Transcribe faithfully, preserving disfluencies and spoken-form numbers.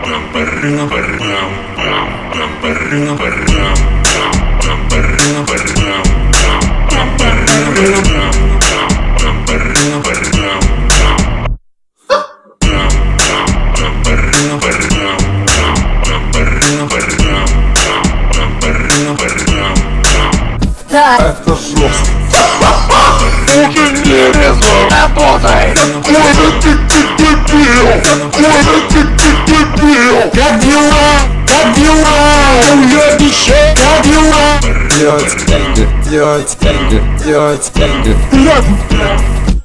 Это жестко. Уже не резон работай. Какой же ты дебил? Какой же ты дебил? Как дела? Как дела? Уебище? Как дела? Делать деньги, делать деньги, делать деньги.